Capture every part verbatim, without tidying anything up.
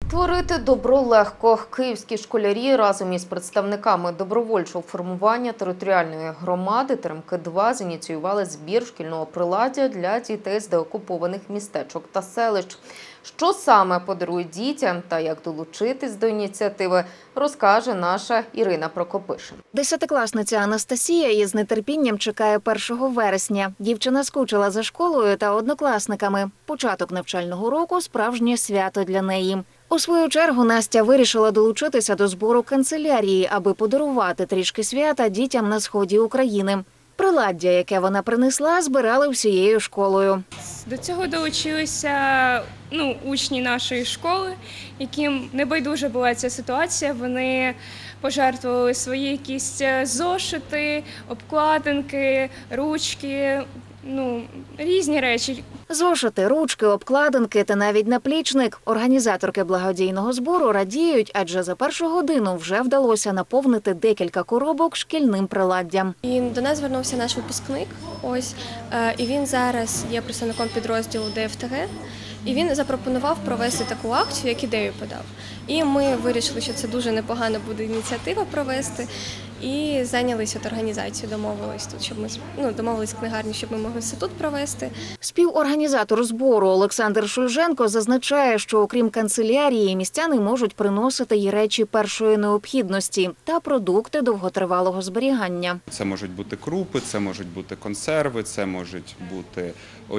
Творити добро легко. Київські школярі разом із представниками добровольчого формування територіальної громади Теремки два зініціювали збір шкільного приладдя для дітей з деокупованих містечок та селищ. Що саме подарують дітям та як долучитись до ініціативи, розкаже наша Ірина Прокопишин. Десятикласниця Анастасія із нетерпінням чекає першого вересня. Дівчина скучила за школою та однокласниками. Початок навчального року – справжнє свято для неї. У свою чергу Настя вирішила долучитися до збору канцелярії, аби подарувати трішки свята дітям на сході України. Приладдя, яке вона принесла, збирали всією школою. До цього долучилися ну, учні нашої школи, яким небайдужа була ця ситуація. Вони пожертвували свої якісь зошити, обкладинки, ручки, ну, різні речі. Зошити, ручки, обкладинки та навіть наплічник. Організаторки благодійного збору радіють, адже за першу годину вже вдалося наповнити декілька коробок шкільним приладдям. І до нас звернувся наш випускник, ось, і він зараз є представником підрозділу Д Ф Т Г. І він запропонував провести таку акцію, як ідею подав. І ми вирішили, що це дуже непогана буде ініціатива провести. І зайнялися організацією, домовились тут, щоб ми ну, домовились книгарні, щоб ми могли все тут провести. Співорганізатор збору Олександр Шульженко зазначає, що окрім канцелярії, містяни можуть приносити й речі першої необхідності та продукти довготривалого зберігання. Це можуть бути крупи, це можуть бути консерви, це можуть бути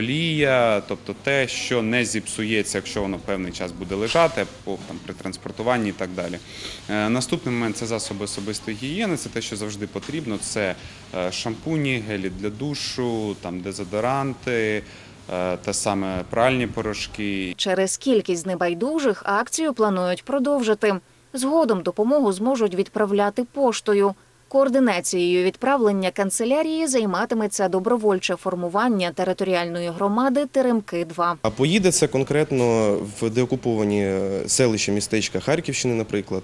олія, тобто те, що не зіпсується, якщо воно певний час буде лежати, там, при транспортуванні і так далі. Наступний момент – це засоби особистої гігієни. Це те, що завжди потрібно. Це шампуні, гелі для душу, там дезодоранти, те саме пральні порошки. Через кількість небайдужих акцію планують продовжити. Згодом допомогу зможуть відправляти поштою. Координацією відправлення канцелярії займатиметься добровольче формування територіальної громади Теремки два. А поїде це конкретно в деокуповані селища, містечка Харківщини, наприклад,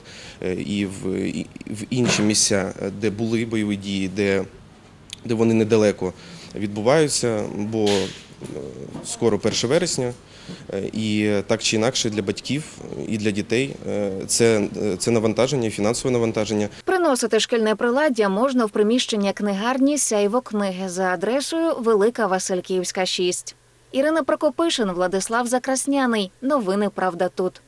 і в, і в інші місця, де були бойові дії, де, де вони недалеко відбуваються, бо скоро перше вересня. І так чи інакше для батьків і для дітей це, це навантаження, фінансове навантаження. Приносити шкільне приладдя можна в приміщення книгарні «Сяйво книги» за адресою Велика Васильківська, шість. Ірина Прокопишин, Владислав Закрасняний. Новини «Правда тут».